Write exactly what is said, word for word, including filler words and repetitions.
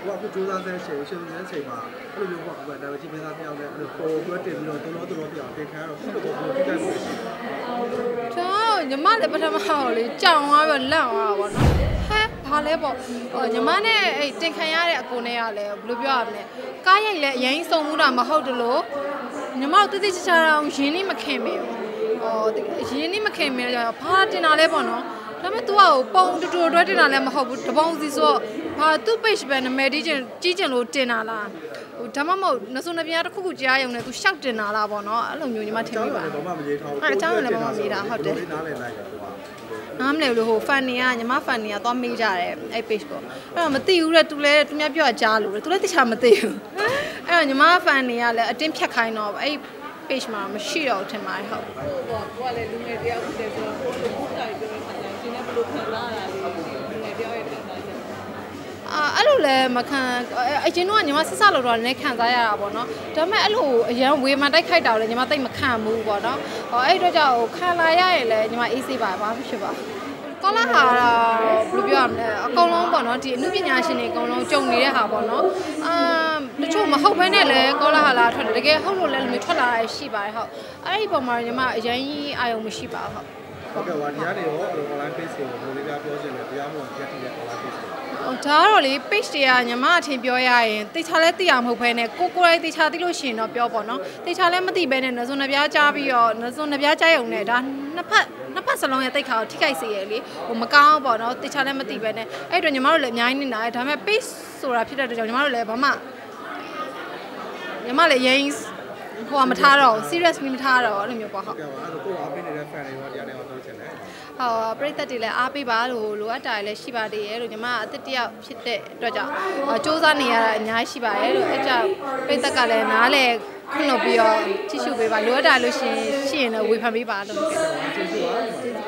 ကိုကကိုစူးစမ်းတဲ့အချိန်ရှင်တဲ့အချိန်မှာအဲ့လိုမျိုးပေါ့ဒါပေမဲ့ဒီမင်းသားတယောက်နဲ့အဲ့လိုပေါ်ပေါ်တင်ပြီးတော့တော်တော်တော်ပြောင်းတင်ခံရတော့ခုတော့ကိုတိကျမှုရှိတယ်။ကျွန်တော်ညီမလည်းပထမတော့လေကြောင်သွားပြီးလန့်သွားတာပေါ့နော်။ဟဲ့ဘာလဲပေါ့ညီမနဲ့အဲ့တင်ခံရတဲ့အကိုနဲ့ကလည်းဘယ်လိုပြောရမလဲ။ကားရိုက်လည်းအရင်စုံမှုတာမဟုတ်တလို့ညီမတို့တိတိကျကျတော့ရင်းနှီးမခင်မင်း။ဟောရင်းနှီးမခင်မင်းတော့ဘာတင်တာလဲပေါ့နော်။ဒါပေမဲ့ तू ကပုံတူတူတွဲတင်တာလည်းမဟုတ်ဘူးတပေါင်းစီဆိုတော့ဘာသူ့ page ပဲနာမည်ကြီးကျင်ကြီးကျင်လို့တင်တာလားဟိုဒါမှမဟုတ်နစုံနှပြတစ်ခုခုကြားရုံနဲ့ तू ရှောက်တင်တာလားပေါ့နော်အဲ့လိုမျိုးညီမထင်မိပါဘာမှမရေးထားဘူးအဲ့အကြောင်းလည်းဘာမှမရေးတာဟုတ်တယ်နားလည်လိုက်တယ်ကွာနားမလဲလို့ဟို fan တွေကညီမ fan တွေကသွားမေးကြတယ်အဲ့ page ကိုအဲ့တော့မသိဘူးတဲ့ तू လည်းသူများပြောကြားလို့ तू လည်းတခြားမသိဘူးအဲ့တော့ညီမ fan တွေကလည်းအတင်းဖြတ်ခိုင်းတော့အဲ့ page မှာမရှိတော့ထင်ပါတယ်ဟုတ်ဟုတ်ပေါ့ကိုကလည်းလူငယ်တယောက်ဖြစ်တယ်ဆိုတော့ကိုယ်ကိုယ်တိုင်ပြောတဲ့ခါကျရင်ဒီနေ့ဘယ်လိုခံလာရတာလဲလူငယ်တယောက်ရဲ့ခံစားချက်အာအဲ့လိုလဲမခံအရင်တော့ညီမဆက်စလို့တော့လည်းခံစားရတာပေါ့နော်ဒါပေမဲ့အဲ့လိုအရန်ဝေမတိုက်ခိုက်တာလည်းညီမတိတ်မခံဘူးပေါ့နော်ဟောအဲ့အတွက်ကြောင့်ခံလာရရင်လည်းညီမအေးဆေးပါဘာမှဖြစ်ပါကောလာဟာဘယ်လိုပြောရမလဲအကုန်လုံးပေါ့နော်ဒီအမှုပညာရှင်တွေအကုန်လုံးကြုံနေတဲ့ဟာပေါ့နော်အာတချို့မဟုတ်ဘဲနဲ့လည်းကောလာဟာလာထွက်တယ်တကယ်ဟုတ်လို့လည်းမျိုးထွက်လာရရှိပါတယ်ဟုတ်အဲ့ဒီပုံမှာညီမအရင်ကြီးအာယုံမရှိပါဘူးဟုတ်ကဲ့ပါဒီကနေရော online page ကိုဘယ်လိုလဲပြောချင်လဲတရားမဝင်ရက်တည်တဲ့ online page ကိုဟိုဒါကတော့လေ page တွေကညီမအထင်ပြောရရင်တေချာလဲသိရမဟုတ်ဘဲနဲ့ကိုကိုယ်တိုင်တေချာသိလို့ရှိရင်တော့ပြောပေါ့နော်တေချာလဲမသိဘဲနဲ့နစုံနှပြားကြားပြီးတော့နစုံနှပြားကြားရုံနဲ့ဒါနှစ်ဖက်နှစ်ဖက်စလုံးရဲ့တိတ်ခါကိုထိခိုက်စေရလေဟိုမကောင်းပေါ့နော်တေချာလဲမသိဘဲနဲ့အဲ့တော့ညီမတို့လည်းအများကြီးနေတာဒါပေမဲ့ page ဆိုတာဖြစ်တဲ့အတွက်ကြောင့်ညီမတို့လည်းဘာမှညီမလည်းရင်ဟိုကမထားတော့ seriously မထားတော့အဲ့လိုမျိုးပေါ့ဟုတ်ကဲ့ပါအဲ့တော့ကိုအားပေးနေတဲ့ fan တွေရောတရားနဲ့ပြောချင်တယ်ဟောပရိသတ်တွေလည်းအားပေးပါလို့လိုအပ်တာလည်းရှိပါသေးရဲ့လို့ညီမအသစ်တယောက်ဖြစ်တဲ့အတွက်ကြောင့်စူးစမ်းနေရတာအများကြီးရှိပါရဲ့လို့အဲ့ကြောင့်ပရိသတ်ကလည်းနားလေခွင့်လို့ပြီးတော့ကြည့်ရှုပေးပါလိုအပ်တာလို့ရှိရင်ရှိရင်လည်းဝေဖန်ပေးပါလို့ကျေးဇူးပါ